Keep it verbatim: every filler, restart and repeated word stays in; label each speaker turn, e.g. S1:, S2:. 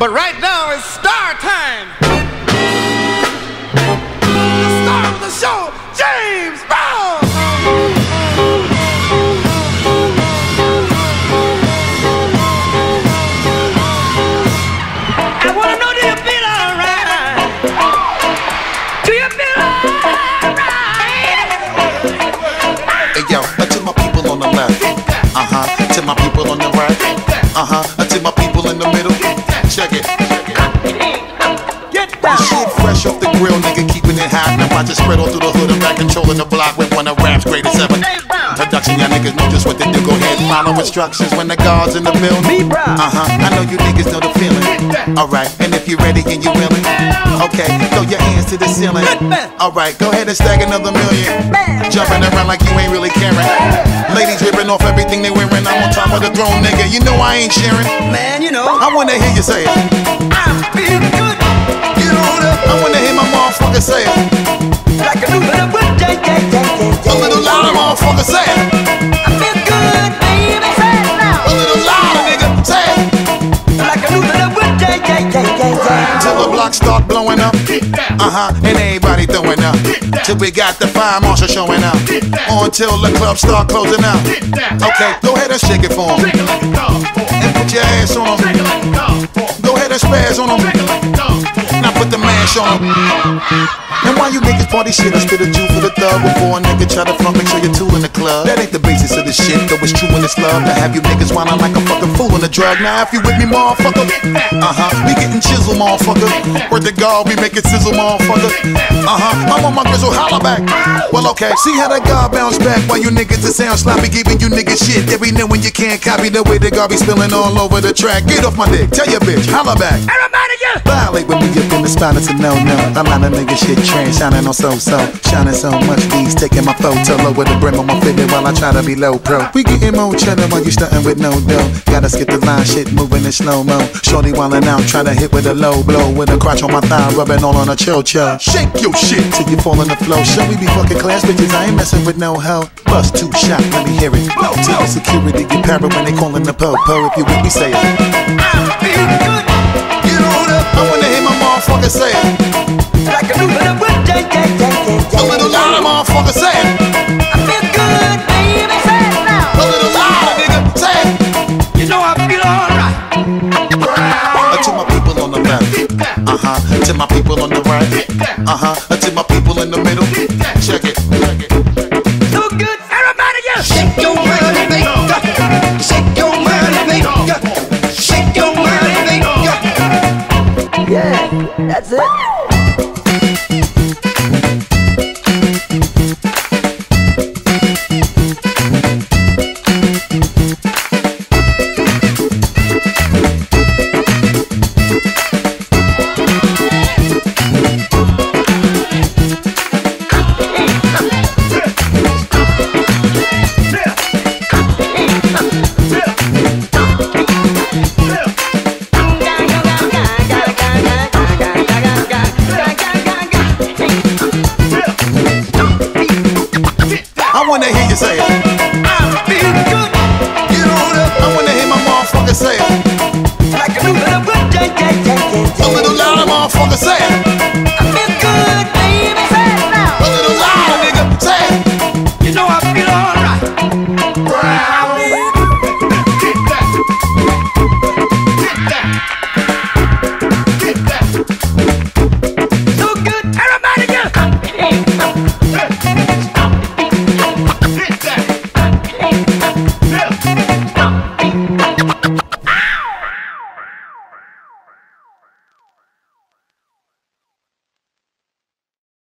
S1: But right now it's star time. The star of the show, James Brown. I wanna know, do you feel alright? Do you feel alright?
S2: Hey yo, uh, to my people on the left, uh-huh, to my people on the right, uh-huh, uh, to my people in the middle, check it. Shit fresh off the grill, nigga, keeping it hot. Now watch it spread all through the hood. I'm back controlling the block with one of rap's greatest ever. Production, y'all niggas know just what to do. Go ahead and follow instructions when the guard's in the building. Uh-huh, I know you niggas know the feeling. Alright, and if you're ready and you're willing, okay, throw your hands to the ceiling. Alright, go ahead and stack another million. Jumping around like you ain't really caring. Ladies ripping off everything they wearing. I'm on top of the throne, nigga. You know I ain't sharing.
S1: Man, you know,
S2: I wanna hear you say it.
S1: I feel good.
S2: I wanna hear my motherfucker say it.
S1: Like a little bit, yeah, yeah, yeah, yeah.
S2: A little louder, motherfucker, say it.
S1: I feel good, baby, say it now.
S2: A little louder, nigga, say it.
S1: Like a little bit, yeah, yeah, yeah, yeah, yeah.
S2: Till the block start blowing up, uh-huh, and everybody throwing up. Till we got the fire marshal showing up. Or until the club start closing out. Okay, go ahead and shake it for 'em. And put your ass on 'em. Go ahead and spaz on 'em. Now put the mash on 'em. And while you niggas party shit, I spit a Jew for the thug. Before a nigga try to front, make sure you're two in the club. That ain't the basis of the shit, though it's true in this love. To have you niggas whining like a fucking fool on the drug. Now if you with me, motherfucker, uh-huh, we getting chisel, motherfucker. Word to God, we make it sizzle, motherfucker. Uh-huh, I'm on my grizzle, holla back. Well, okay, see how that God bounce back while you niggas that sound sloppy, giving you niggas shit every now when you can't copy the way the God be spilling all over the track. Get off my dick, tell your bitch, holla back.
S1: Everybody get
S2: Violate with me up in the spot, it's a no-no. A lot of niggas shit trash, shining on so-so. Shining so much, these taking my photo. Lower the brim on my fitted while I try to be low pro. We getting more cheddar while you stunting with no dough. Gotta skip the line, shit moving in slow-mo. Shorty wildin' out, try to hit with a low blow. With a crotch on my thigh, rubbing all on a cho-cho. Shake your shit till you fall on the floor. Show we be fucking class bitches, I ain't messing with no hoe. Bust two shot, let me hear it. Tell the security get para when they callin' the po-po. If you with me, say it.
S1: I feel good.
S2: Get on up, I wanna hear my motherfucker say it.
S1: Like a little bit, yeah, yeah, yeah, yeah, yeah.
S2: A little louder, motherfucker, say it.
S1: I feel good, baby, say it now.
S2: A little louder, nigga, say it.
S1: You know I feel alright.
S2: Uh, to my people on the left, uh-huh, to my people on the right, uh-huh, to my people in the middle, check it, check it.
S1: So good, everybody get
S3: Shake your money, maker. Shake your money, maker. Shake your money, maker.
S1: Yeah, that's it.
S2: I wanna hear you say it.
S1: I feel good.
S2: Get on up, I wanna hear my motherfucker say it.
S1: Like a little bit, yeah, yeah, yeah, yeah,
S2: A
S1: yeah.
S2: little louder, motherfucker, say it.